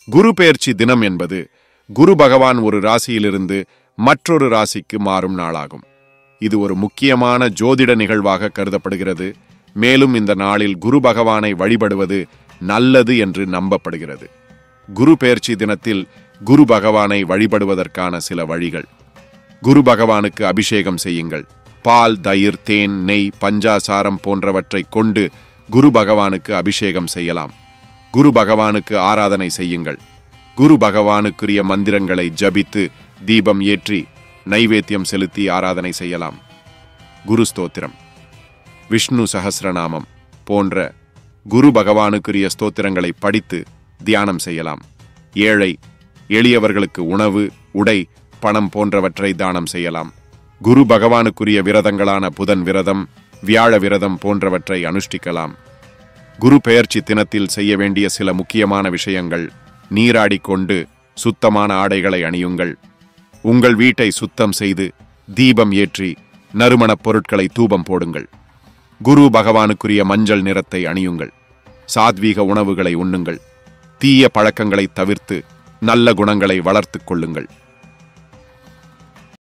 குரு பெயர்ச்சி தினம் என்பது குரு பகவான் ஒரு ராசியிலிருந்து மற்றொரு ராசிக்கு மாறும் நாளாகும். இது ஒரு முக்கியமான ஜோதிட நிகழ்வாக கருதப்படுகிறது. மேலும் இந்த நாளில் குரு பகவானை வழிபடுவது நல்லது என்று நம்பப்படுகிறது. குரு பெயர்ச்சி தினத்தில் குரு பகவானை வழிபடுவதற்கான சில வழிகள். குரு பகவானுக்கு அபிஷேகம் செய்யுங்கள். பால், தயிர், தேன், நெய், பஞ்சாசாரம் போன்றவற்றை கொண்டு குரு பகவானுக்கு அபிஷேகம் செய்யலாம். குரு பகவானுக்கு ஆராதனை செய்யுங்கள். குரு பகவானுக்குரிய மந்திரங்களை ஜபித்து தீபம் ஏற்றி நைவேத்தியம் செலுத்தி ஆராதனை செய்யலாம். குரு ஸ்தோத்திரம், விஷ்ணு சஹஸ்ரநாமம் போன்ற குரு பகவானுக்குரிய ஸ்தோத்திரங்களை படித்து தியானம் செய்யலாம். ஏழை எளியவர்களுக்கு உணவு, உடை, பணம் போன்றவற்றை தானம் செய்யலாம். குரு பகவானுக்குரிய விரதங்களான புதன் விரதம், வியாழ விரதம் போன்றவற்றை அனுஷ்டிக்கலாம். குரு பெயர்ச்சி தினத்தில் செய்ய வேண்டிய சில முக்கியமான விஷயங்கள். நீராடிக்கொண்டு சுத்தமான ஆடைகளை அணியுங்கள். உங்கள் வீட்டை சுத்தம் செய்து தீபம் ஏற்றி நறுமணப் பொருட்களை தூபம் போடுங்கள். குரு பகவானுக்குரிய மஞ்சள் நிறத்தை அணியுங்கள். சாத்வீக உணவுகளை உண்ணுங்கள். தீய பழக்கங்களை தவிர்த்து நல்ல குணங்களை வளர்த்து கொள்ளுங்கள்.